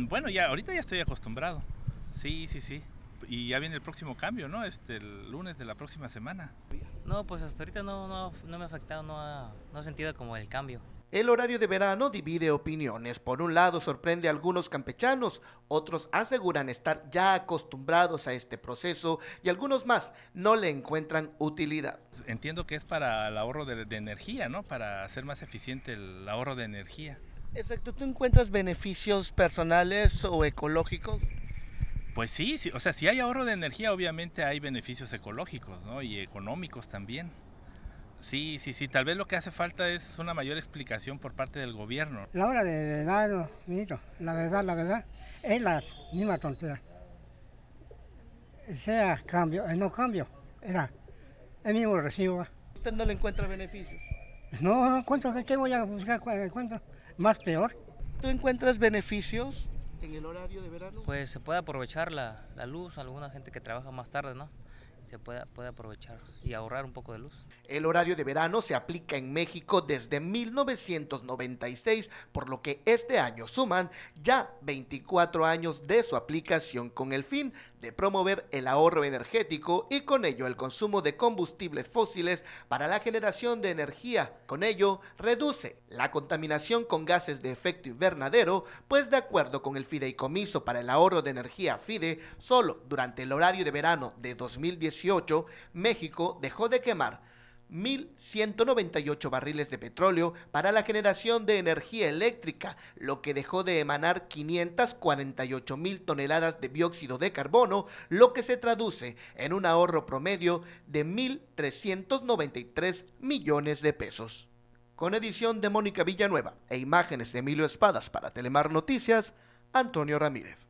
Bueno, ya ahorita ya estoy acostumbrado. Sí, sí, sí. Y ya viene el próximo cambio, ¿no? El lunes de la próxima semana. No, pues hasta ahorita no me ha afectado, no ha sentido como el cambio. El horario de verano divide opiniones. Por un lado sorprende a algunos campechanos, otros aseguran estar ya acostumbrados a este proceso y algunos más no le encuentran utilidad. Entiendo que es para el ahorro de energía, ¿no? Para hacer más eficiente el ahorro de energía. Exacto, ¿tú encuentras beneficios personales o ecológicos? Pues sí, sí, o sea, si hay ahorro de energía, obviamente hay beneficios ecológicos, ¿no? Y económicos también. Sí, sí, sí, tal vez lo que hace falta es una mayor explicación por parte del gobierno. La hora de verano, niñito, la verdad, es la misma tontería. Sea cambio, no cambio, era el mismo recibo. ¿Usted no le encuentra beneficios? No encuentro, ¿qué voy a buscar? Encuentro más peor. ¿Tú encuentras beneficios en el horario de verano? Pues se puede aprovechar la luz, alguna gente que trabaja más tarde, ¿no? Se puede aprovechar y ahorrar un poco de luz. El horario de verano se aplica en México desde 1996, por lo que este año suman ya 24 años de su aplicación con el fin de promover el ahorro energético y con ello el consumo de combustibles fósiles para la generación de energía. Con ello reduce la contaminación con gases de efecto invernadero, pues de acuerdo con el Fideicomiso para el Ahorro de Energía FIDE, solo durante el horario de verano de 2018, México dejó de quemar 1.198 barriles de petróleo para la generación de energía eléctrica, lo que dejó de emanar 548.000 toneladas de dióxido de carbono, lo que se traduce en un ahorro promedio de 1.393 millones de pesos. Con edición de Mónica Villanueva e imágenes de Emilio Espadas para Telemar Noticias, Antonio Ramírez.